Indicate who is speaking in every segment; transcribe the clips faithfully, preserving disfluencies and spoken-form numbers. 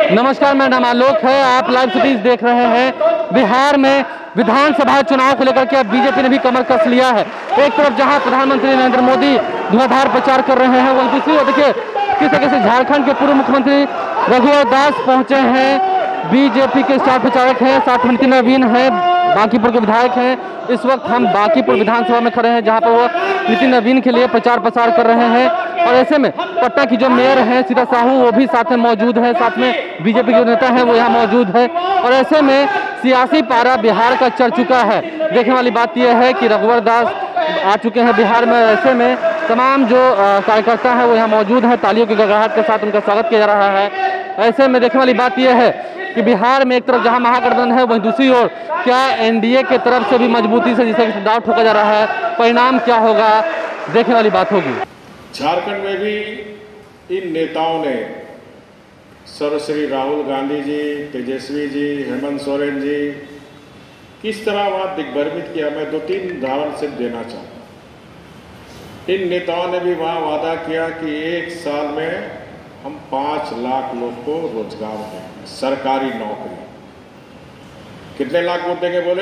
Speaker 1: नमस्कार, मेरा नाम आलोक है। आप लाइव सिटीज देख रहे हैं। बिहार में विधानसभा चुनाव को लेकर के अब बीजेपी ने भी कमर कस लिया है। एक तरफ जहां प्रधानमंत्री नरेंद्र मोदी धुआंधार प्रचार कर रहे हैं, वहीं दूसरी ओर देखिए किस तरीके से झारखंड के पूर्व मुख्यमंत्री रघुवर दास पहुंचे हैं। बीजेपी के स्टार प्रचारक हैं, साथ में नितिन नवीन है, बांकीपुर के विधायक हैं। इस वक्त हम बांकीपुर विधानसभा में खड़े हैं, जहां पर वो नितिन नवीन के लिए प्रचार प्रसार कर रहे हैं। और ऐसे में पटना की जो मेयर हैं सीता साहू, वो भी साथ में मौजूद है। साथ में बीजेपी के नेता हैं वो यहाँ मौजूद है। और ऐसे में सियासी पारा बिहार का चढ़ चुका है। देखने वाली बात यह है कि रघुवर दास आ चुके हैं बिहार में। ऐसे में तमाम जो कार्यकर्ता हैं वो यहाँ मौजूद हैं। तालियों की गड़गड़ाहट के साथ उनका स्वागत किया जा रहा है। ऐसे में देखने वाली बात यह है कि बिहार में एक तरफ जहां महागठबंधन है, वहीं दूसरी ओर क्या एनडीए के तरफ से भी मजबूती से जिसे दांव ठोका जा रहा है, परिणाम क्या होगा, देखने वाली बात होगी।
Speaker 2: झारखंड में भी इन नेताओं ने सर्वश्री राहुल गांधी जी, तेजस्वी जी, हेमंत सोरेन जी किस तरह वहां दिग्भ्रमित किया, मैं दो तीन उदाहरण से देना चाहता हूं। इन नेताओं ने भी वहां वादा किया कि एक साल में हम पांच लाख लोग को रोजगार देंगे, सरकारी नौकरी। कितने लाख वोट देंगे बोले?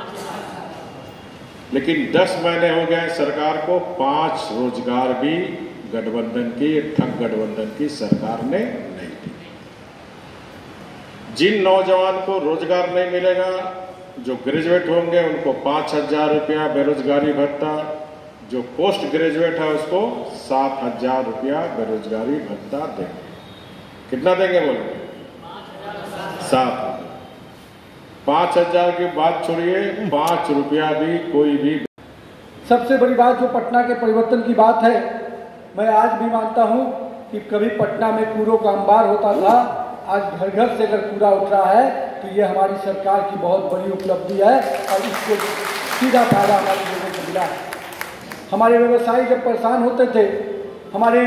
Speaker 2: लेकिन दस महीने हो गए सरकार को, पांच रोजगार भी गठबंधन की, ठग गठबंधन की सरकार ने नहीं दी। जिन नौजवान को रोजगार नहीं मिलेगा, जो ग्रेजुएट होंगे उनको पांच हजार रुपया बेरोजगारी भत्ता, जो पोस्ट ग्रेजुएट है उसको सात हजार रुपया बेरोजगारी भत्ता देंगे। कितना देंगे बोले? सात। पांच हजार की बात छोड़िए, पांच रुपया भी कोई भी।
Speaker 3: सबसे बड़ी बात जो पटना के परिवर्तन की बात है, मैं आज भी मानता हूं कि कभी पटना में कूड़ों का अंबार होता था, आज घर घर से अगर कूड़ा उठ रहा है तो ये हमारी सरकार की बहुत बड़ी उपलब्धि है और इसको सीधा फायदा हमारे लोगों को मिला है। हमारे व्यवसायी जब परेशान होते थे, हमारे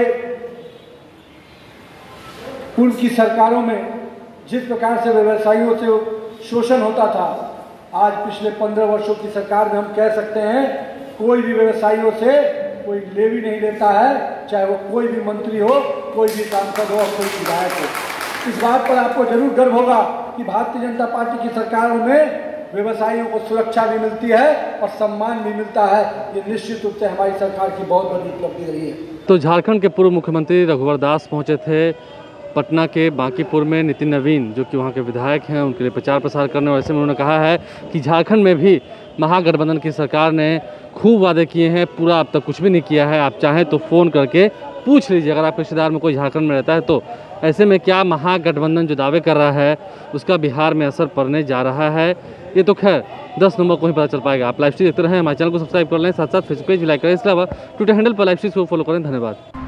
Speaker 3: पूर्व की सरकारों में जिस प्रकार से व्यवसायियों से शोषण होता था, आज पिछले पंद्रह वर्षों की सरकार में हम कह सकते हैं कोई भी व्यवसायियों से कोई लेवी नहीं लेता है, चाहे वो कोई भी मंत्री हो, कोई भी सांसद हो, कोई विधायक हो। इस बात पर आपको जरूर गर्व होगा कि भारतीय जनता पार्टी की सरकारों में व्यवसायियों को सुरक्षा भी मिलती है और सम्मान भी मिलता है। ये निश्चित रूप से हमारी सरकार की बहुत बड़ी उपलब्धि रही है।
Speaker 1: तो झारखंड के पूर्व मुख्यमंत्री रघुवर दास पहुंचे थे पटना के बांकीपुर में। नितिन नवीन जो कि वहां के विधायक हैं, उनके लिए प्रचार प्रसार करने। और ऐसे में उन्होंने कहा है कि झारखंड में भी महागठबंधन की सरकार ने खूब वादे किए हैं, पूरा अब तक कुछ भी नहीं किया है। आप चाहें तो फ़ोन करके पूछ लीजिए अगर आपके रिश्तेदार में कोई झारखंड में रहता है तो। ऐसे में क्या महागठबंधन जो दावे कर रहा है उसका बिहार में असर पड़ने जा रहा है, ये तो खैर दस नंबर को ही पता चल पाएगा। आप लाइव स्ट्रीम देखते रहें, हमारे चैनल को सब्सक्राइब कर लें, साथ साथ फेसबुक पेज भी लाइक करें। इसके अलावा ट्विटर हैंडल पर लाइव स्ट्रीम को फॉलो करें। धन्यवाद।